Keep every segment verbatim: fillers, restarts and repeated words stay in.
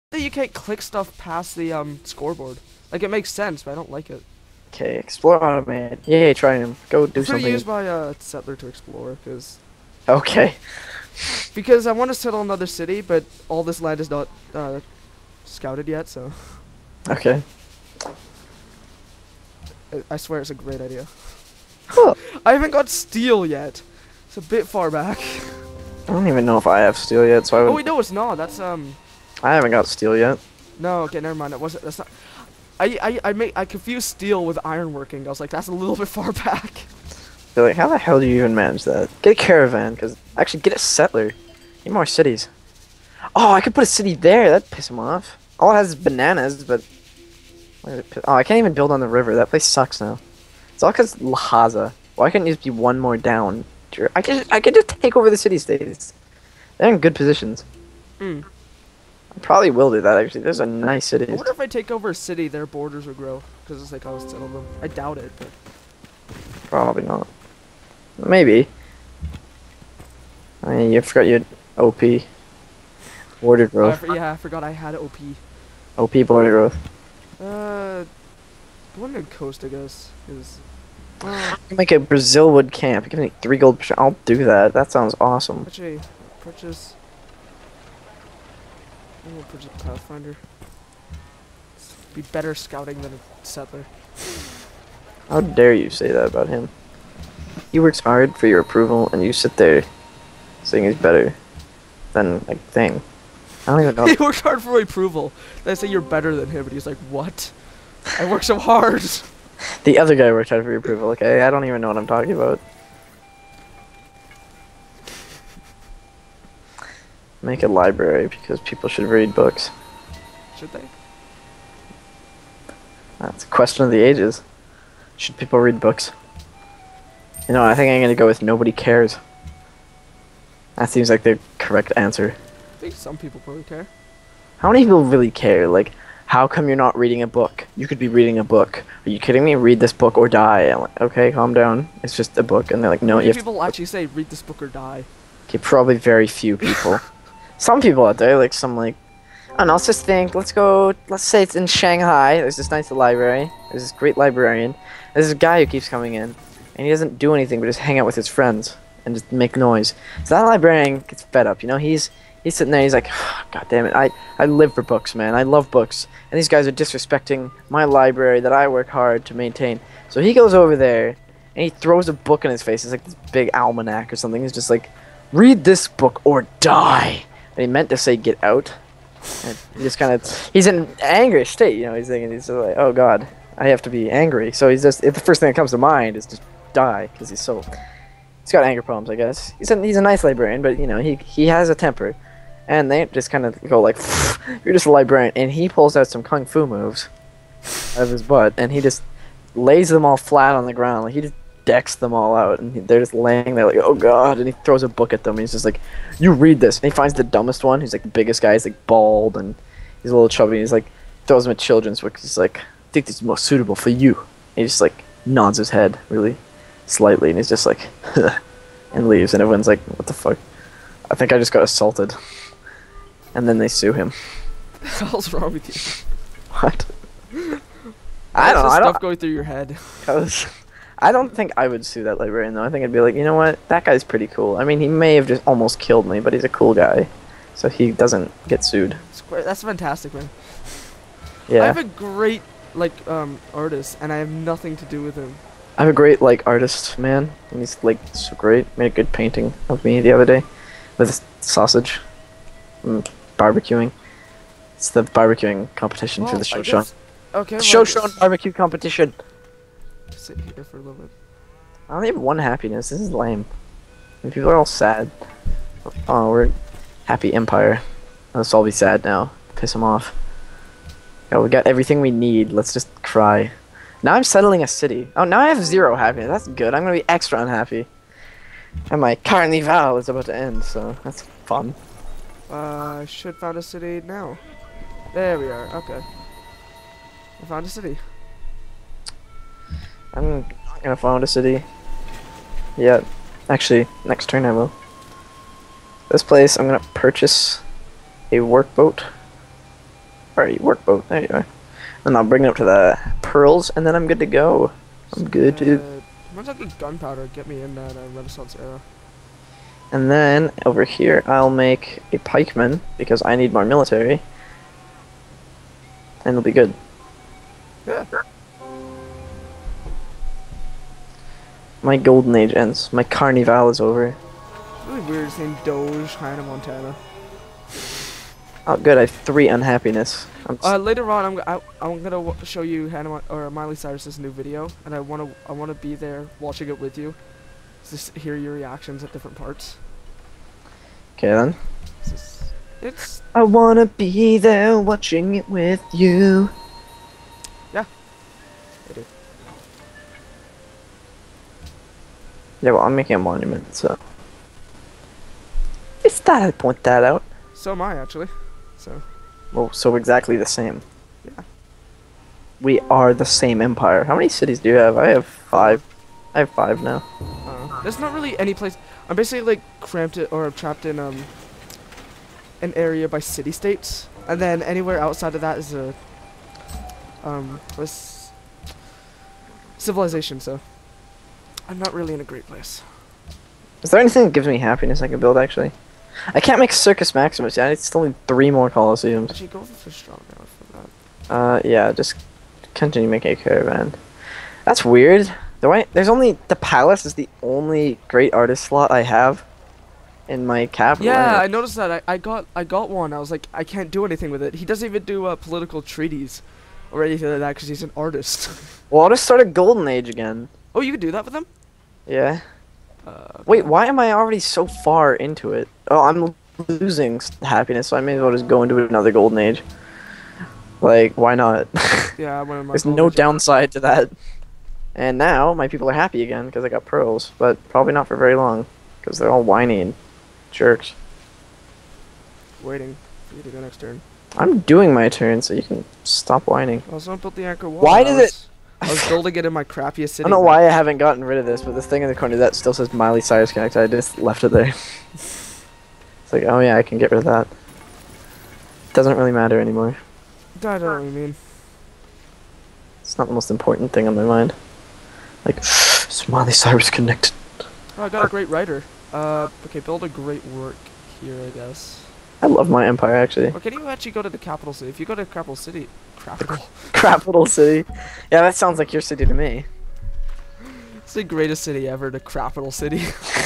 that you can't click stuff past the um scoreboard. Like it makes sense, but I don't like it. Okay, explore automated. Yay, try him. Go do I'm gonna something. use my uh settler to explore because Okay. because I want to settle another city, but all this land is not uh scouted yet. So Okay. I, I swear it's a great idea. Huh. I haven't got steel yet. It's a bit far back. I don't even know if I have steel yet, so I Oh would. wait, no, it's not. That's um. I haven't got steel yet. No, okay, never mind. It wasn't. That's not. I I I make I confused steel with ironworking. I was like, that's a little bit far back. They're like, how the hell do you even manage that? Get a caravan, because actually get a settler. Need more cities. Oh, I could put a city there. That'd piss him off. All it has is bananas, but why did it piss- oh, I can't even build on the river. That place sucks now. It's all because Lhaza. Why couldn't you just be one more down? Sure, I could I could just take over the city states. They're in good positions. Hmm. I probably will do that actually. There's a nice I city. wonder if I take over a city, their borders will grow because it's like I'll settle them. I doubt it, but Probably not. Maybe. I mean, you forgot you had O P. Border oh, I growth. for- yeah, I forgot I had O P. O P border growth. Uh, the one in coast, I guess, is. Uh, Make a Brazil wood camp. Give me three gold. Per I'll do that. That sounds awesome. actually, purchase. I'm gonna purchase Pathfinder. Be better scouting than a settler. How dare you say that about him? He works hard for your approval, and you sit there saying he's better than like thing. I don't even know. He worked hard for my approval. They say you're better than him, and he's like, "What? I work so hard." The other guy worked hard for your approval. Okay, I don't even know what I'm talking about. Make a library because people should read books. Should they? That's a question of the ages. Should people read books? You know, I think I'm gonna go with nobody cares. That seems like the correct answer. I think some people probably care. How many people really care? Like, how come you're not reading a book? You could be reading a book. Are you kidding me? Read this book or die. I'm like, okay, calm down. It's just a book. And they're like, no, How you many have people actually say read this book or die? Okay, probably very few people. Some people out there, like some like, I don't know, let's just think, let's go, let's say it's in Shanghai, there's this nice library, there's this great librarian, there's this guy who keeps coming in, and he doesn't do anything but just hang out with his friends, and just make noise. So that librarian gets fed up, you know, he's, he's sitting there, he's like, God damn it, I, I live for books, man, I love books, and these guys are disrespecting my library that I work hard to maintain. So he goes over there, and he throws a book in his face, it's like this big almanac or something, he's just like, read this book or die. And he meant to say get out. And he just kind of, he's in an angry state, you know, he's thinking, he's like, oh god, I have to be angry. So he's just, if the first thing that comes to mind is just die, because he's so, he's got anger problems, I guess. He's a, he's a nice librarian, but, you know, he, he has a temper. And they just kind of go like, you're just a librarian. And he pulls out some kung fu moves out of his butt, and he just lays them all flat on the ground. Like, he just decks them all out, and they're just laying there like, oh god, and he throws a book at them, and he's just like, you read this, and he finds the dumbest one, who's like the biggest guy, he's like bald, and he's a little chubby, and he's like, throws him a children's book, he's like, I think this is most suitable for you, and he just like, nods his head, really, slightly, and he's just like, and leaves, and everyone's like, what the fuck, I think I just got assaulted, and then they sue him. What the hell's wrong with you? What? Why I is don't know, this I stuff don't, going through your head? cause I don't think I would sue that librarian though. I think I'd be like, you know what, that guy's pretty cool. I mean, he may have just almost killed me, but he's a cool guy, so he doesn't get sued. It's great. That's fantastic, man. Yeah, I have a great like um artist, and I have nothing to do with him. I'm a great like artist, man, and he's like so great. Made a good painting of me the other day with a sausage, mm, barbecuing. It's the barbecuing competition for Well, the I Shoshone. guess- Okay. The well, Shoshone barbecue competition. sit here for a little bit. I only have one happiness. This is lame. And people are all sad. Oh, we're happy empire. Let's all be sad now. Piss them off. Yeah, we got everything we need. Let's just cry. Now I'm settling a city. Oh, now I have zero happiness. That's good. I'm gonna be extra unhappy. And my carnival is about to end, so that's fun. Uh, I should found a city now. There we are. Okay. I found a city. I'm gonna found a city. Yeah, actually, next turn I will. This place, I'm gonna purchase a workboat. Alright, workboat. There you are. And I'll bring it up to the pearls, and then I'm good to go. I'm good to. Uh, Mine's like gunpowder. Get me in that uh, Renaissance era. And then over here, I'll make a pikeman because I need more military, and it'll be good. Yeah. My golden age ends. My carnival is over. It's really weird saying Doge, Hannah Montana. Oh, good. I have three unhappiness. I'm Uh, later on, I'm g- I, I'm gonna w show you Hannah Mon or Miley Cyrus's new video, and I wanna I wanna be there watching it with you, just hear your reactions at different parts. okay then. It's, just, it's I wanna be there watching it with you. I do. Yeah, well, I'm making a monument, so. It's that I point that out. So am I actually. So Well, so exactly the same. yeah. We are the same empire. How many cities do you have? I have five. I have five now. Uh, there's not really any place. I'm basically like cramped it or trapped in um an area by city states, and then anywhere outside of that is a um this civilization. So I'm not really in a great place. Is there anything that gives me happiness I can build, actually? I can't make Circus Maximus yet. I still need three more Colosseums. Actually, go for strong now for that. Uh, yeah, just continue making a caravan. That's weird. Do I, there's only, the palace is the only great artist slot I have in my capital. Yeah, I noticed that. I, I got I got one. I was like, I can't do anything with it. He doesn't even do uh, political treaties or anything like that because he's an artist. Well, I'll just start a golden age again. Oh, you can do that with him? Yeah. Uh, Wait, why am I already so far into it? Oh, I'm losing s- happiness, so I may as well just go into another golden age. Like, why not? Yeah, one of my There's no goals- downside to that. And now my people are happy again because I got pearls, but probably not for very long because they're all whiny and jerks. Waiting for you to go next turn. I'm doing my turn, so you can stop whining. I also built the anchor wall. Why I does was- it- I was building it in my crappiest I city. don't know why I haven't gotten rid of this, but this thing in the corner that still says Miley Cyrus Connect. I just left it there. It's like, oh yeah, I can get rid of that. Doesn't really matter anymore. I don't know what you mean. It's not the most important thing on my mind. Like, is Miley Cyrus connected? Oh, I got a great writer. Uh, okay, build a great work here, I guess. I love my empire, actually. Or can you actually go to the capital city? If you go to capital city, capital. Capital city. Yeah, that sounds like your city to me. It's the greatest city ever, the capital city.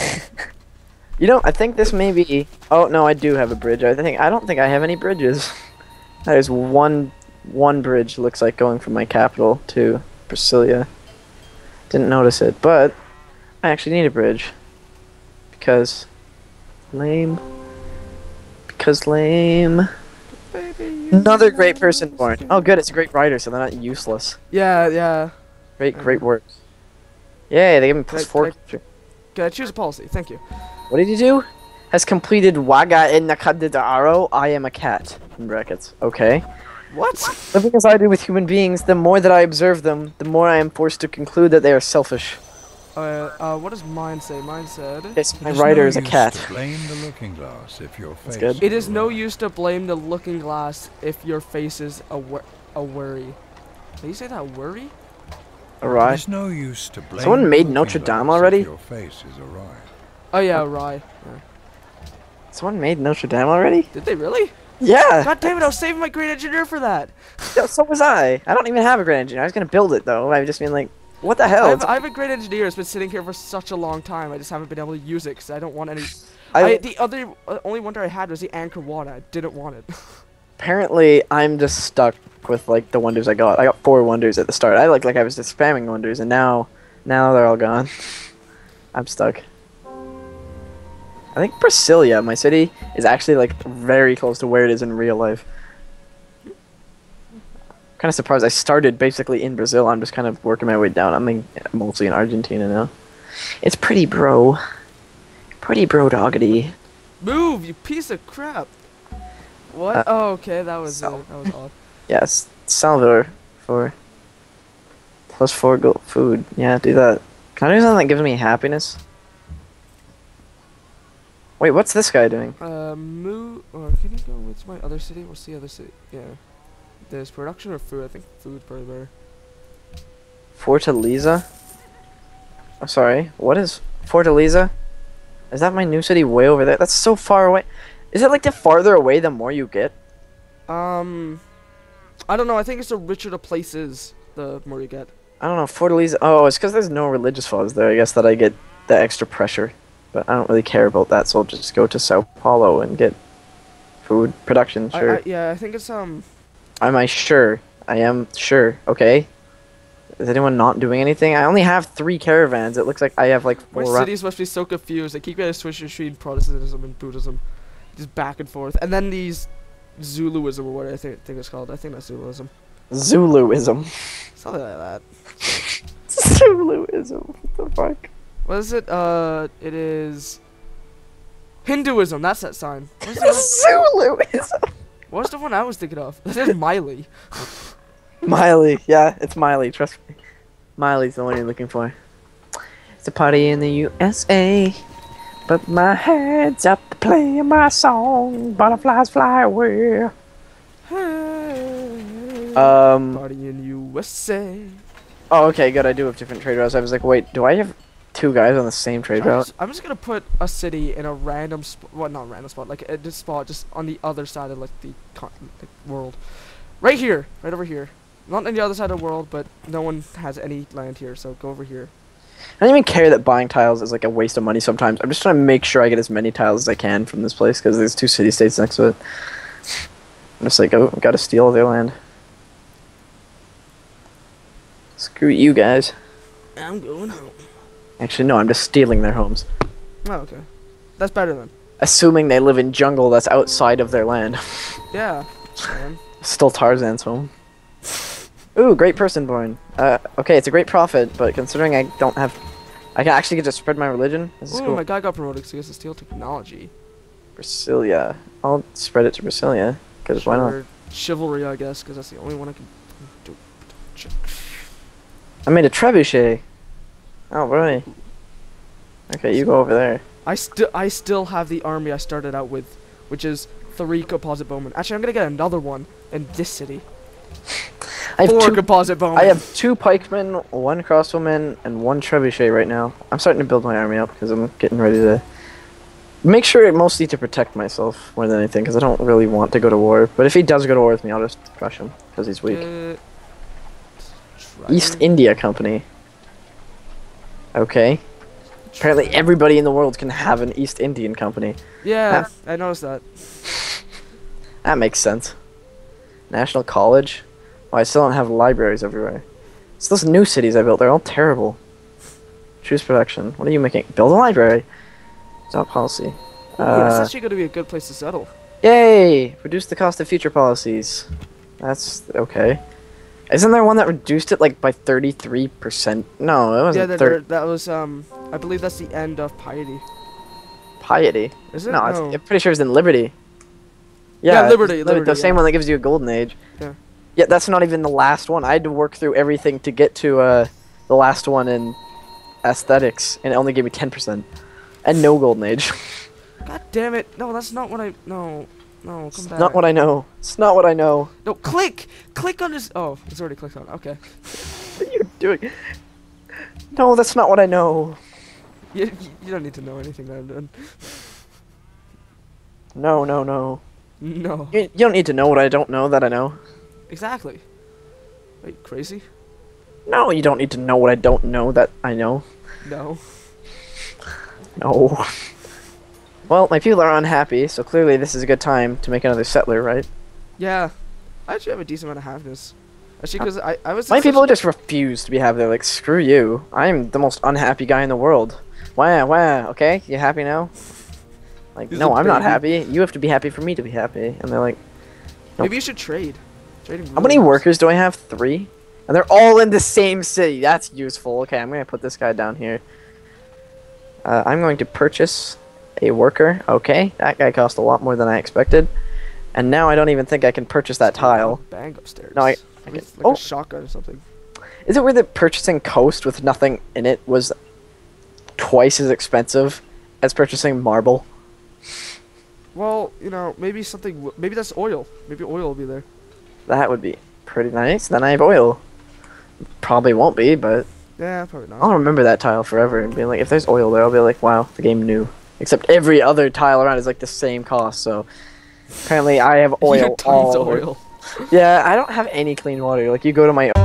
You know, I think this may be. Oh no, I do have a bridge. I think I don't think I have any bridges. There's one one bridge looks like going from my capital to Brasilia. Didn't notice it, but I actually need a bridge because lame. Because lame. Baby, Another great person born. Oh, good. It's a great writer, so they're not useless. Yeah, yeah. Great, great work. Yay! They gave me plus Can I- four. can Can I choose a policy? Thank you. What did you do? Has completed Waga in Nakadidaro. I am a cat. In brackets. Okay. What? Living as I do with human beings, the more that I observe them, the more I am forced to conclude that they are selfish. Uh, uh, what does mine say? Mine said, Yes, my It writer no is a use cat. to blame the looking glass if your face good. it is no use to blame the looking glass if your face is a, wor a worry. Did you say that, worry? Alright. There's no use to blame Someone the made looking Notre glass Dame if already? Your face is awry. Oh yeah, rye. Yeah. Someone made Notre Dame already? Did they really? Yeah! God damn it, I was saving my great engineer for that! Yeah, so was I. I don't even have a grand engineer. I was gonna build it though. I just mean like, what the I hell? have, I have a great engineer. It's been sitting here for such a long time. I just haven't been able to use it because I don't want any. I, I, the other uh, only wonder I had was the Anchor One. I didn't want it. apparently, I'm just stuck with like the wonders I got. I got four wonders at the start. I like like I was just spamming wonders, and now, now they're all gone. I'm stuck. I think Brasilia, my city, is actually like very close to where it is in real life. Kind of surprised. I started basically in Brazil. I'm just kind of working my way down. I'm in, mostly in Argentina now. It's pretty, bro. Pretty bro doggity. Move, you piece of crap! What? Uh, oh, okay, that was uh, so- that was odd. Yes, Salvador for plus four gold food. Yeah, do that. Can I do something that gives me happiness? Wait, what's this guy doing? Uh, move. Or can you go? What's my other city? What's the other city? Yeah. There's production or food? I think food probably better. Fortaleza? Oh, sorry. What is Fortaleza? Is that my new city way over there? That's so far away. Is it like the farther away the more you get? Um, I don't know. I think it's the richer the place is, the more you get. I don't know. Fortaleza. Oh, it's because there's no religious flaws there. I guess that I get the extra pressure. But I don't really care about that, so I'll just go to Sao Paulo and get food production. I, Sure. I, yeah, I think it's um. Am I sure? I am sure. Okay. Is anyone not doing anything? I only have three caravans. It looks like I have like My four. ra- cities must be so confused. They keep getting switched between Protestantism and Buddhism, just back and forth. And then these Zuluism or what I think think it's called. I think that's Zuluism. Zuluism. Something like that. Zuluism. What the fuck? What is it? Uh, it is Hinduism. That's that sign. What's the, other- Zuluism. what's the one I was thinking of? This is Miley. Miley. Yeah, it's Miley. Trust me. Miley's the one you're looking for. It's a party in the U S A. But my head's up to play my song. Butterflies fly away. Um. Party in U S A. Oh, okay, good. I do have different trade routes. I was like, wait, do I have two guys on the same trade I'm route? just, I'm just gonna put a city in a random spot. Well, not random spot. Like a just spot just on the other side of like the continent, the world. Right here, right over here. Not on the other side of the world, but no one has any land here, so go over here. I don't even care that buying tiles is like a waste of money sometimes. I'm just trying to make sure I get as many tiles as I can from this place because there's two city states next to it. I'm just like, oh, I've got to steal their land. Screw you guys. I'm going home. Actually, no, I'm just stealing their homes. Oh, okay. That's better then. Assuming they live in jungle that's outside of their land. Yeah. Man. Still Tarzan's home. Ooh, great person born. Uh, okay, it's a great profit, but considering I don't have... I can actually get to spread my religion. This is Ooh, cool. my guy got promoted because he gets to steal technology. Brasilia. I'll spread it to Brasilia, because why not? Or chivalry, I guess, because that's the only one I can do. I made a trebuchet. Oh, right. Okay, you go over there. I still, I still have the army I started out with, which is three composite bowmen. Actually, I'm gonna get another one in this city. I have Four two, composite bowmen. I have two pikemen, one crossbowman, and one trebuchet right now. I'm starting to build my army up because I'm getting ready to make sure mostly to protect myself more than anything because I don't really want to go to war. But if he does go to war with me, I'll just crush him because he's weak. Uh, East dragon- India Company. Okay. Apparently everybody in the world can have an East Indian Company. Yeah, I noticed that. That makes sense. National College? Oh, I still don't have libraries everywhere. It's those new cities I built, they're all terrible. Choose production. What are you making? Build a library. Stop policy. Ooh, that's Uh, actually gonna be a good place to settle. yay! Reduce the cost of future policies. That's okay. Isn't there one that reduced it like by thirty-three percent? No, it Yeah, wasn't that, thirty. that was um, I believe that's the end of piety. Piety. Is it? No, No. It's, I'm pretty sure it's in Liberty. Yeah, it's Liberty, Liberty, the same yeah. one that gives you a golden age. Yeah. Yeah, that's not even the last one. I had to work through everything to get to uh, the last one in aesthetics, and it only gave me ten percent. And no golden age. God damn it! No, that's not what I. No, no, come It's back. not what I know. It's not what I know. No, click, click on this. Oh, it's already clicked on. Okay. What are you doing? No, that's not what I know. You, you, you don't need to know anything that I'm doing. No, no, no. No. You, you don't need to know what I don't know that I know. Exactly. Wait, crazy? No, you don't need to know what I don't know that I know. No. No. Well, my people are unhappy, so clearly this is a good time to make another settler, right? Yeah. I actually have a decent amount of happiness. Actually, because I, I was. My in people such- just refuse to be happy. They're like, screw you. I'm the most unhappy guy in the world. Wah, wah, okay? You happy now? Like, He's no, a I'm not baby. happy. You have to be happy for me to be happy. And they're like, nope. Maybe you should trade. Trading. How many really works. workers do I have? Three? And they're all in the same city. That's useful. Okay, I'm going to put this guy down here. Uh, I'm going to purchase a worker. Okay, that guy cost a lot more than I expected. And now I don't even think I can purchase that tile. Bang upstairs. No, I- I With, can- like oh. a shotgun or something. Is it where the purchasing coast with nothing in it was twice as expensive as purchasing marble? Well, you know, maybe something. W maybe that's oil. Maybe oil will be there. That would be pretty nice. Then I have oil. Probably won't be, but Yeah, probably not. I'll remember that tile forever and be like, if there's oil there, I'll be like, wow, the game knew. Except every other tile around is like the same cost, so apparently I have You oil got tons all of over. oil. Yeah, I don't have any clean water. Like, you go to my